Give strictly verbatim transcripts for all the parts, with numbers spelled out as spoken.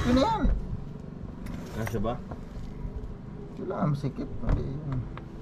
Yun na yan. Kasya ba? Kailangan masikip. Hindi yun.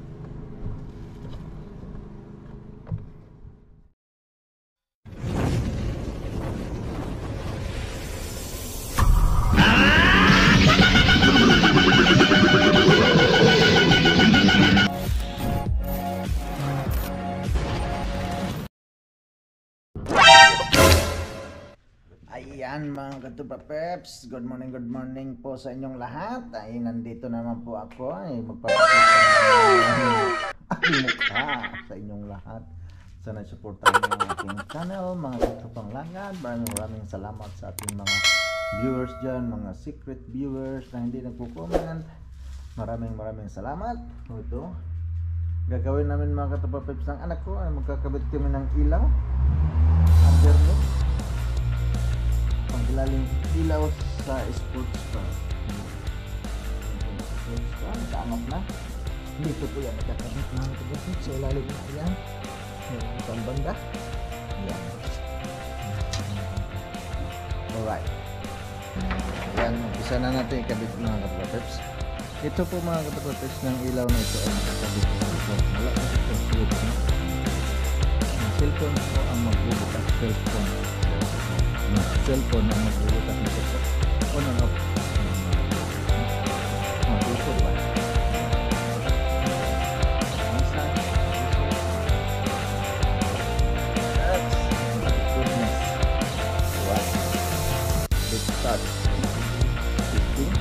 Ayan mga katupa peps, good morning, good morning po sa inyong lahat. Ay, nandito naman po ako ay magpapakita ng aking mukha sa inyong lahat. Sana supportan niyo ang aking channel mga katupang langad. Maraming maraming salamat sa ating mga viewers dyan, mga secret viewers na hindi nagpo-comment. Maraming maraming salamat. Ito, gagawin namin mga katupa peps ng anak ko ay magkakabit kami ng ilaw underneath. Pangkilaling ilaw sa sports car. Sports car, nakaangat na. Dito po yan, nakakabit na ito sa ilalim na yan. Yung isang banda. Yan. Alright. Yan, umpisa na natin ikabit mga katupapeps. Ito po mga katupapeps ng ilaw na ito ay nakakabit sa cellphone. Wala na ito ang cellphone. Ang cellphone po ang magbubukas cellphone. Cellphone na magbubukas ng cellphone on and off magbubukas ba? Masa that's goodness. What? Let's start testing.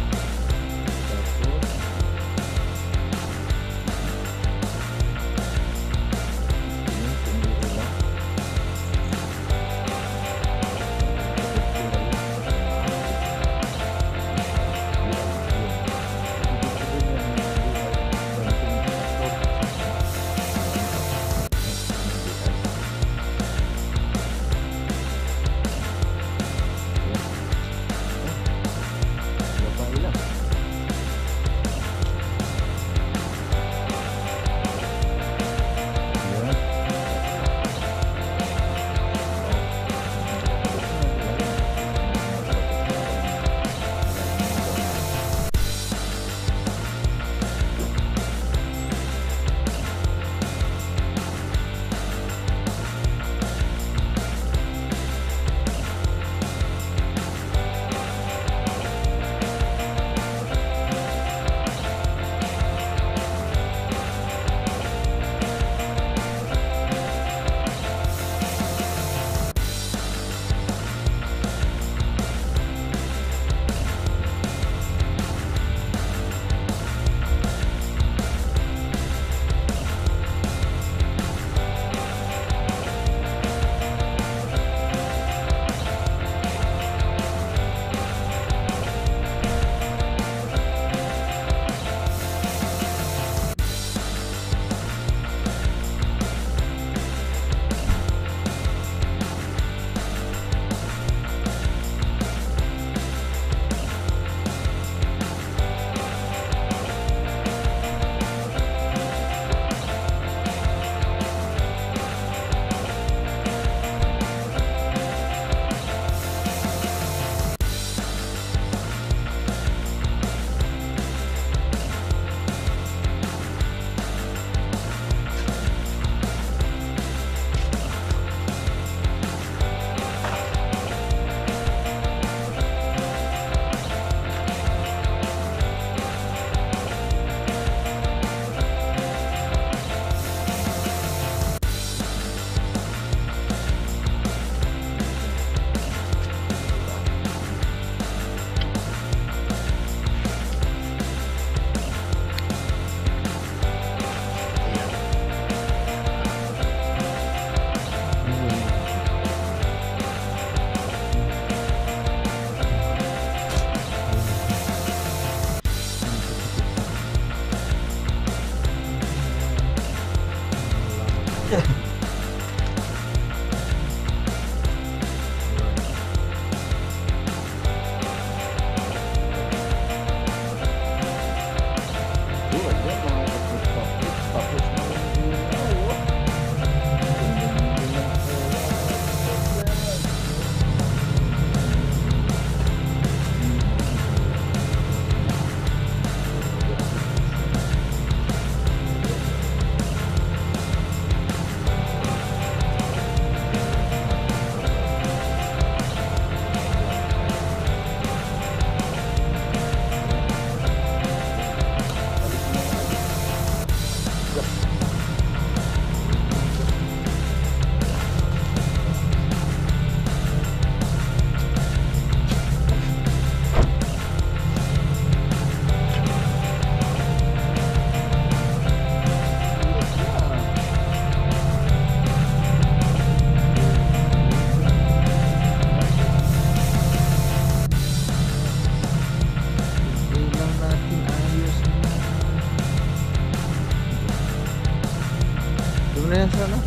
sana.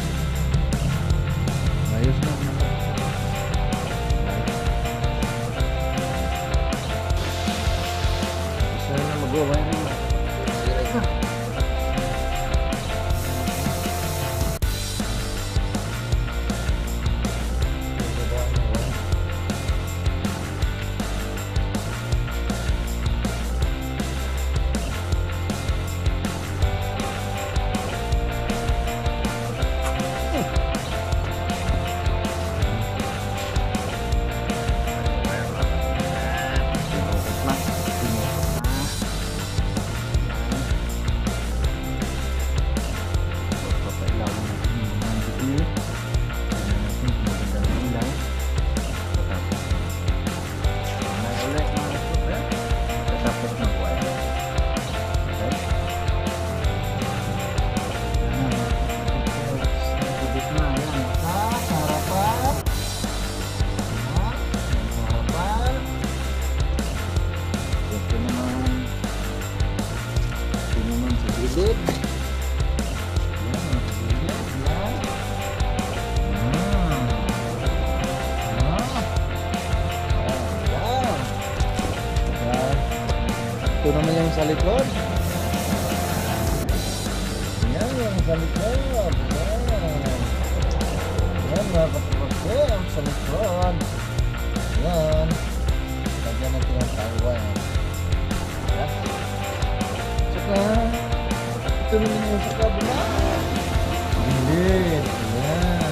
Ayos na. Isa na mag-wiring. Wiring ka. Ito naman yung sa likod. Yan yung sa likod. Yan. Yan mga kapatid. Ang sa likod. Yan. Lagyan natin ang tawa. Yan. Saka. Ito naman yung sa kabila. Bilis. Yan.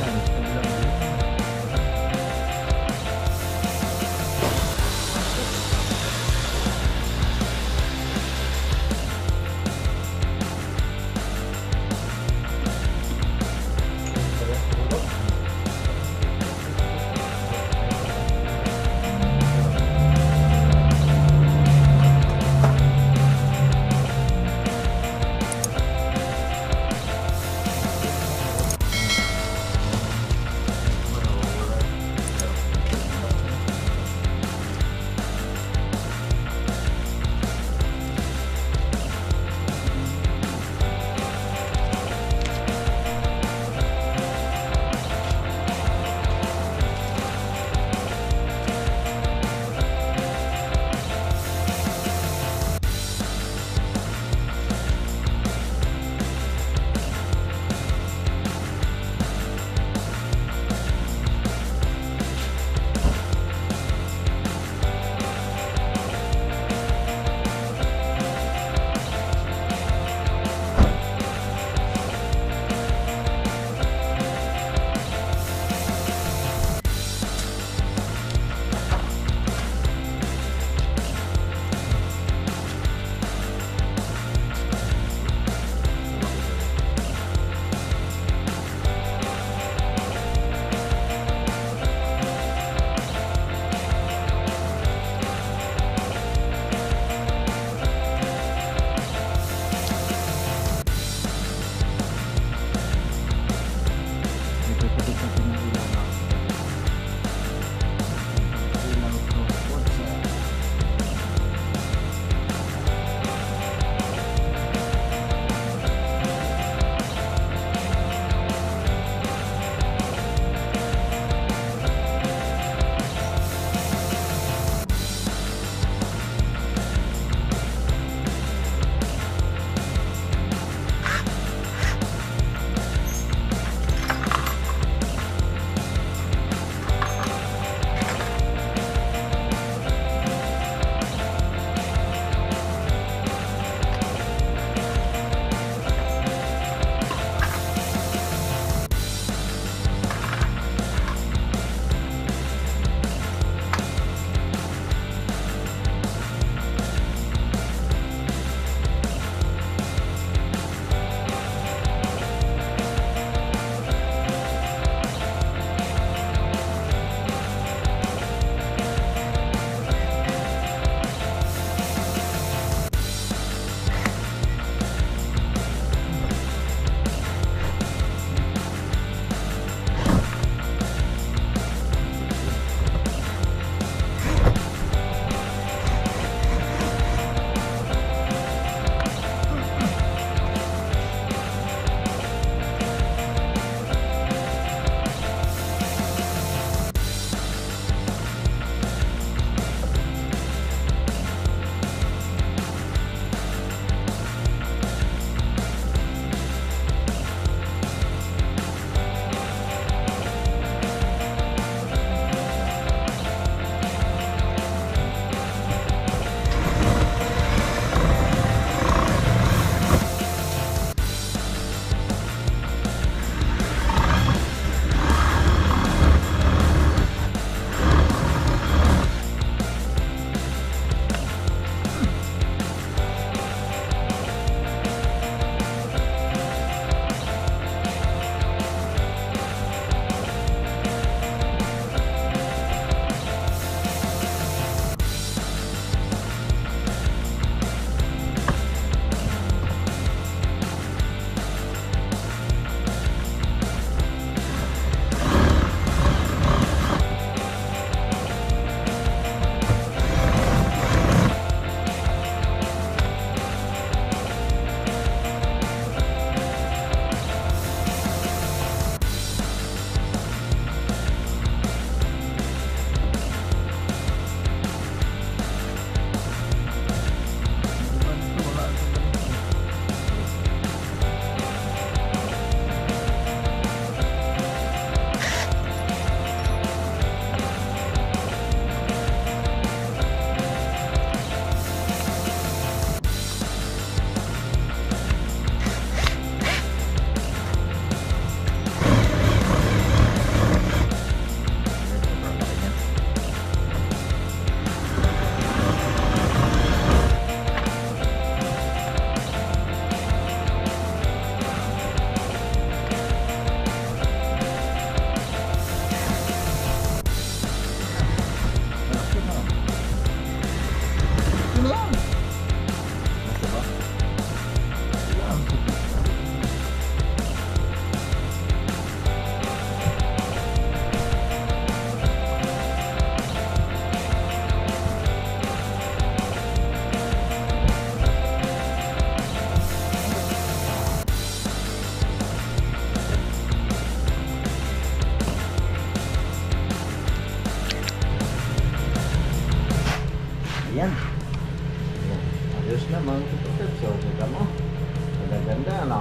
Ayan. Ayan. Ayos na mga kapatid. So, kita mo. Ganda-ganda, ano?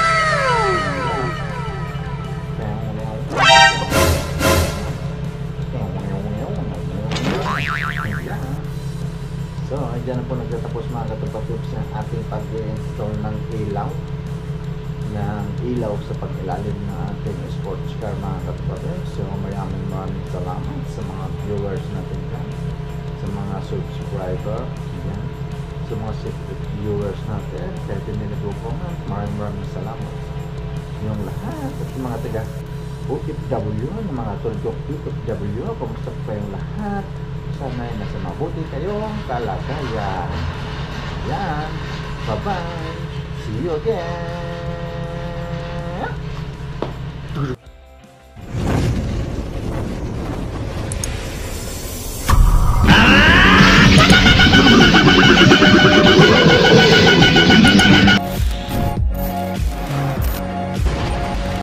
So, dyan na po nagtatapos mga kapatid ang ating pag-install ng ilaw ng ilaw sa pag-ilalim ng ating sports car mga kapatid. So, maraming maraming salamat sa mga viewers natin dyan, sa mga subscriber dyan, sa mga secret viewers natin, kahit hindi nag-comment, maraming maraming salamat yung lahat at yung mga taga O F W, yung mga tuldok O F W, kumusta pa yung lahat? Sana ay nasa mabuti kayong kalagayan. Yan, bye bye, see you again.